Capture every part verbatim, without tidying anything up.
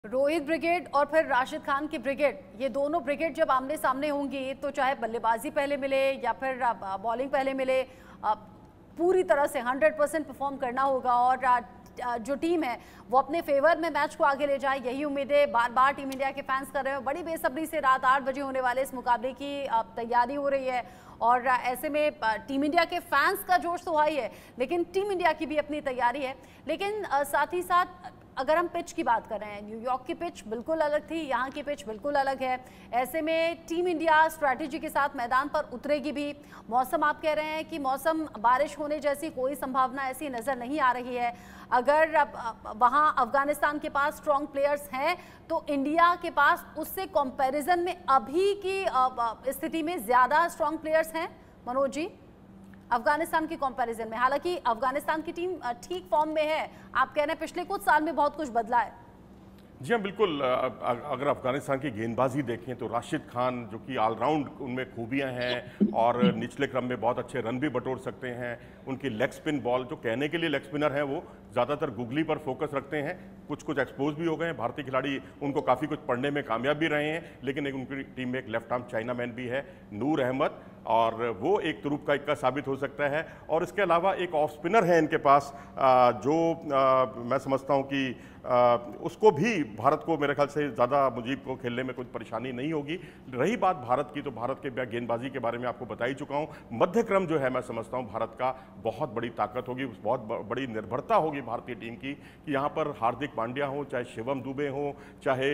Rohit brigade और फिर राशिद खान की ब्रिगेड, ये दोनों ब्रिगेड जब आमने सामने होंगी तो चाहे बल्लेबाजी पहले मिले या फिर बॉलिंग पहले मिले, पूरी तरह से हंड्रेड परसेंट परफॉर्म करना होगा और जो टीम है वो अपने फेवर में मैच को आगे ले जाए, यही उम्मीदें बार बार टीम इंडिया के फैंस कर रहे हैं। बड़ी बेसब्री से रात आठ बजे होने वाले इस मुकाबले की तैयारी हो रही है और ऐसे में टीम इंडिया के फैंस का जोश तो हाई है, लेकिन टीम इंडिया की भी अपनी तैयारी है। लेकिन साथ ही साथ अगर हम पिच की बात कर रहे हैं, न्यूयॉर्क की पिच बिल्कुल अलग थी, यहाँ की पिच बिल्कुल अलग है। ऐसे में टीम इंडिया स्ट्रैटेजी के साथ मैदान पर उतरेगी भी। मौसम, आप कह रहे हैं कि मौसम बारिश होने जैसी कोई संभावना ऐसी नज़र नहीं आ रही है। अगर वहाँ अफगानिस्तान के पास स्ट्रॉन्ग प्लेयर्स हैं तो इंडिया के पास उससे कंपैरिजन में अभी की स्थिति में ज़्यादा स्ट्रॉन्ग प्लेयर्स हैं मनोज जी अफगानिस्तान की कंपैरिजन में। हालांकि अफगानिस्तान की टीम ठीक फॉर्म में है, आप कह रहे हैं पिछले कुछ साल में बहुत कुछ बदला है। जी हाँ, बिल्कुल। अगर अफगानिस्तान की गेंदबाजी देखें तो राशिद खान जो कि ऑलराउंड उनमें खूबियां हैं और निचले क्रम में बहुत अच्छे रन भी बटोर सकते हैं। उनकी लेग स्पिन बॉल, जो कहने के लिए लेग स्पिनर हैं, वो ज़्यादातर गुगली पर फोकस रखते हैं। कुछ कुछ एक्सपोज भी हो गए हैं, भारतीय खिलाड़ी उनको काफ़ी कुछ पढ़ने में कामयाब भी रहे हैं। लेकिन एक उनकी टीम में एक लेफ्ट आर्म चाइना मैन भी है, नूर अहमद, और वो एक तुरुप का इक्का साबित हो सकता है। और इसके अलावा एक ऑफ स्पिनर है इनके पास जो मैं समझता हूँ कि उसको भी भारत को मेरे ख्याल से ज़्यादा मुजीब को खेलने में कुछ परेशानी नहीं होगी। रही बात भारत की, तो भारत के गेंदबाजी के बारे में आपको बता ही चुका हूँ। मध्य क्रम जो है, मैं समझता हूँ भारत का बहुत बड़ी ताकत होगी, बहुत बड़ी निर्भरता होगी भारतीय टीम की कि यहाँ पर हार्दिक पांड्या हो, चाहे शिवम दुबे हो, चाहे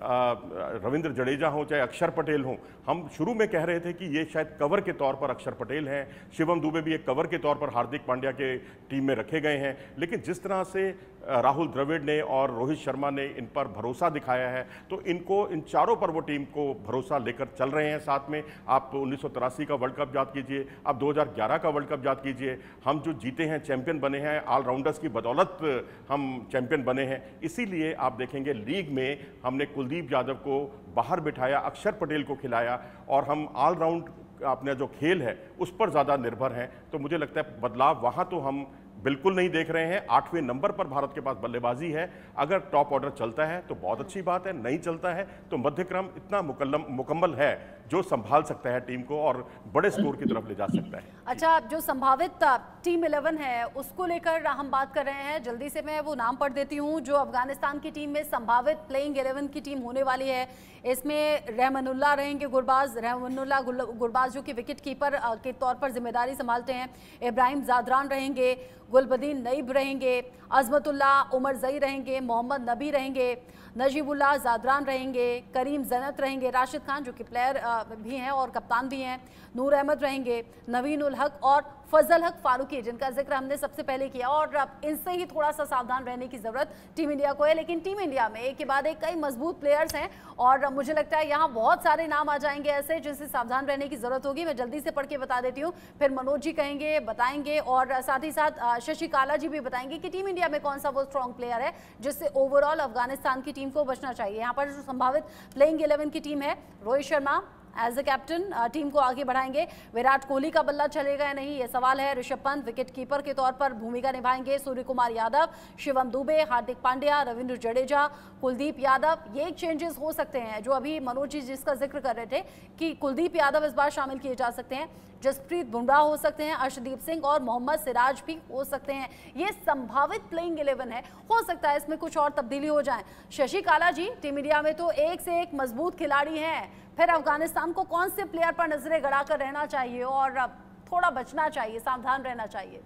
रविंद्र जडेजा हो, चाहे अक्षर पटेल हो। हम शुरू में कह रहे थे कि ये शायद कवर के तौर पर अक्षर पटेल हैं, शिवम दुबे भी एक कवर के तौर पर हार्दिक पांड्या के टीम में रखे गए हैं। लेकिन जिस तरह से राहुल द्रविड़ ने और रोहित शर्मा ने इन पर भरोसा दिखाया है, तो इनको, इन चारों पर वो टीम को भरोसा लेकर चल रहे हैं साथ में। आप उन्नीस सौ तिरासी का वर्ल्ड कप याद कीजिए, आप दो हज़ार ग्यारह का वर्ल्ड कप याद कीजिए। हम जो जीते हैं, चैंपियन बने हैं, ऑलराउंडर्स की बदौलत हम चैंपियन बने हैं। इसीलिए आप देखेंगे लीग में हमने कुलदीप यादव को बाहर बिठाया, अक्षर पटेल को खिलाया, और हम ऑलराउंड अपना जो खेल है उस पर ज़्यादा निर्भर हैं। तो मुझे लगता है बदलाव वहाँ तो हम बिल्कुल नहीं देख रहे हैं। आठवें नंबर पर भारत के पास बल्लेबाजी है। अगर टॉप ऑर्डर चलता है तो बहुत अच्छी बात है, नहीं चलता है तो मध्यक्रम इतना मुकम्मल मुकम्मल है जो संभाल सकता है टीम को और बड़े स्कोर की तरफ ले जा सकता है। अच्छा, जो संभावित टीम इलेवन है उसको लेकर हम बात कर रहे हैं। जल्दी से मैं वो नाम पढ़ देती हूँ जो अफगानिस्तान की टीम में संभावित प्लेइंग इलेवन की टीम होने वाली है। इसमें रहमानुल्लाह रहेंगे गुरबाज, रहमानुल्लाह गुरबाज जो कि विकेट कीपर के तौर पर जिम्मेदारी संभालते हैं। इब्राहिम जादरान रहेंगे, गुलबदीन नईब रहेंगे, अजमतुल्लाह उमर जई रहेंगे, मोहम्मद नबी रहेंगे, नजीबुल्लाह जादरान रहेंगे, करीम जन्नत रहेंगे, राशिद खान जो कि प्लेयर भी हैं और कप्तान भी हैं, नूर अहमद रहेंगे, नवीन उल हक और फजल हक फारूकी जिनका जिक्र हमने सबसे पहले किया। और इनसे ही थोड़ा सा सावधान रहने की जरूरत टीम इंडिया को है। लेकिन टीम इंडिया में एक के बाद एक कई मजबूत प्लेयर्स हैं और मुझे लगता है यहाँ बहुत सारे नाम आ जाएंगे ऐसे जिनसे सावधान रहने की जरूरत होगी। मैं जल्दी से पढ़ के बता देती हूँ, फिर मनोज जी कहेंगे, बताएंगे, और साथ ही साथ शशि काला जी भी बताएंगे कि टीम इंडिया में कौन सा वो स्ट्रॉन्ग प्लेयर है जिससे ओवरऑल अफगानिस्तान की टीम को बचना चाहिए। यहाँ पर जो संभावित प्लेइंग इलेवन की टीम है, Rohit Sharma as a captain team को आगे बढ़ाएंगे। विराट कोहली का बल्ला चलेगा या नहीं ये सवाल है। ऋषभ पंत विकेट कीपर के तौर पर भूमिका निभाएंगे। सूर्य कुमार यादव, शिवम दुबे, हार्दिक पांड्या, रविंद्र जडेजा, कुलदीप यादव। ये चेंजेस हो सकते हैं जो अभी मनोज जी जिसका जिक्र कर रहे थे कि कुलदीप यादव इस बार शामिल किए जा सकते हैं। जसप्रीत बुमराह हो सकते हैं, अर्शदीप सिंह और मोहम्मद सिराज भी हो सकते हैं। ये संभावित प्लेइंग इलेवन है, हो सकता है इसमें कुछ और तब्दीली हो जाए। शशि काला जी, टीम इंडिया में तो एक से एक मजबूत खिलाड़ी हैं, फिर अफगानिस्तान को कौन से प्लेयर पर नजरें गड़ाकर रहना चाहिए और थोड़ा बचना चाहिए, सावधान रहना चाहिए?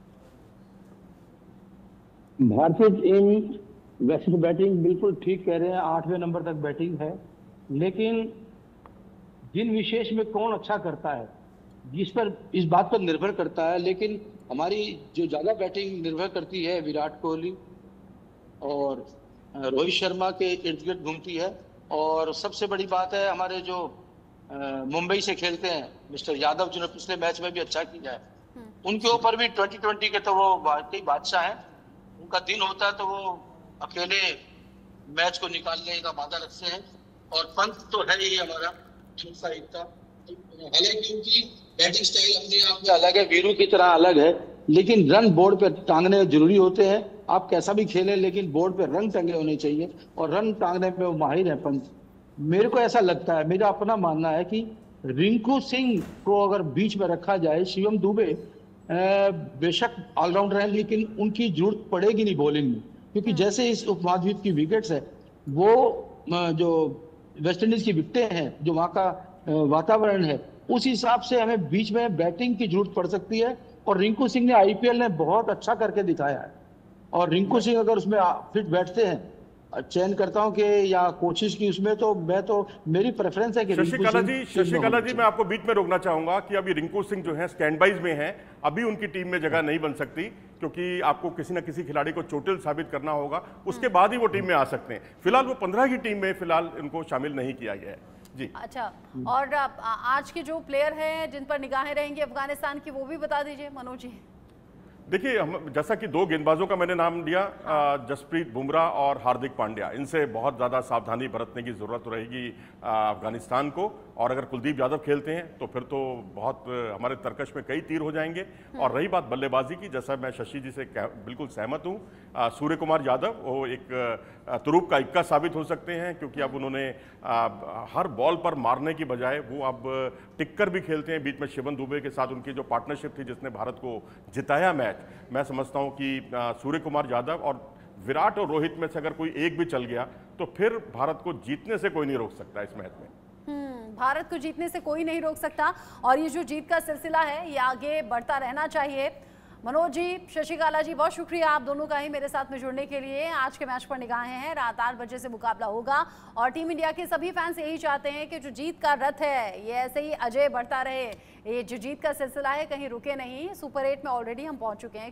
भारतीय टीम वैसे तो बैटिंग बिल्कुल ठीक कह रहे हैं, आठवें नंबर तक बैटिंग है, लेकिन जिन विशेष में कौन अच्छा करता है जिस पर इस बात पर निर्भर करता है। लेकिन हमारी जो ज्यादा बैटिंग निर्भर करती है विराट कोहली और रोहित शर्मा के इर्द गिर्द घूमती है। और सबसे बड़ी बात है हमारे जो मुंबई से खेलते हैं मिस्टर यादव, जिन्होंने पिछले मैच में भी अच्छा किया है, उनके ऊपर भी ट्वेंटी ट्वेंटी के तो वो वाकई बादशाह हैं। उनका दिन होता है तो वो अकेले मैच को निकालने का वादा रखते हैं। और पंत तो है ही हमारा साइड का, हालांकि उनकी बैटिंग स्टाइल अपने आप में अलग है, वीरू की तरह अलग है, लेकिन रन बोर्ड पर टांगने जरूरी होते हैं। आप कैसा भी खेलें, लेकिन बोर्ड पे रंग टंगे होने चाहिए और रंग टांगने में वो माहिर है पंत। मेरे को ऐसा लगता है, मेरा अपना मानना है कि रिंकू सिंह को अगर बीच में रखा जाए, शिवम दुबे बेशक ऑलराउंडर हैं लेकिन उनकी जरूरत पड़ेगी नहीं बॉलिंग में, क्योंकि जैसे इस उपमहाद्वीप की विकेट्स है, वो जो वेस्ट इंडीज की विकेटें हैं, जो वहाँ का वातावरण है, उस हिसाब से हमें बीच में बैटिंग की जरूरत पड़ सकती है। और रिंकू सिंह ने आईपीएल में बहुत अच्छा करके दिखाया है, और रिंकू सिंह अगर उसमें फिट बैठते हैं, चयन करता हूं कि या कोशिश की उसमें, तो मैं तो मेरी प्रेफरेंस है कि शशिकला जी शशिकला जी मैं आपको बीच में रोकना चाहूंगा कि अभी रिंकू सिंह जो है स्टैंड बाइज में हैं, अभी उनकी टीम में जगह नहीं बन सकती, क्योंकि आपको किसी ना किसी खिलाड़ी को चोटिल साबित करना होगा, उसके बाद ही वो टीम में आ सकते हैं। फिलहाल वो पंद्रह की टीम में फिलहाल इनको शामिल नहीं किया गया है जी। अच्छा, और आज के जो प्लेयर हैं जिन पर निगाहें रहेंगी अफगानिस्तान की, वो भी बता दीजिए मनोज जी। देखिए, हम जैसा कि दो गेंदबाजों का मैंने नाम दिया, जसप्रीत बुमराह और हार्दिक पांड्या, इनसे बहुत ज़्यादा सावधानी बरतने की ज़रूरत रहेगी अफगानिस्तान को। और अगर कुलदीप यादव खेलते हैं तो फिर तो बहुत हमारे तर्कश में कई तीर हो जाएंगे। और रही बात बल्लेबाजी की, जैसा मैं शशि जी से बिल्कुल सहमत हूँ, सूर्य कुमार यादव वो एक तुरुप का इक्का साबित हो सकते हैं, क्योंकि अब उन्होंने हर बॉल पर मारने की बजाय वो अब टिककर भी खेलते हैं। बीच में शिवन दुबे के साथ उनकी जो पार्टनरशिप थी जिसने भारत को जिताया मैच, मैं समझता हूं कि सूर्य कुमार यादव और विराट और रोहित में से अगर कोई एक भी चल गया तो फिर भारत को जीतने से कोई नहीं रोक सकता इस मैच में। हम्म भारत को जीतने से कोई नहीं रोक सकता, और ये जो जीत का सिलसिला है ये आगे बढ़ता रहना चाहिए। मनोज जी, शशिकला जी, बहुत शुक्रिया आप दोनों का ही मेरे साथ में जुड़ने के लिए। आज के मैच पर निगाहें हैं, रात आठ बजे से मुकाबला होगा, और टीम इंडिया के सभी फैंस यही चाहते हैं कि जो जीत का रथ है ये ऐसे ही अजय बढ़ता रहे। ये जो जीत का सिलसिला है कहीं रुके नहीं। सुपर एट में ऑलरेडी हम पहुंच चुके हैं।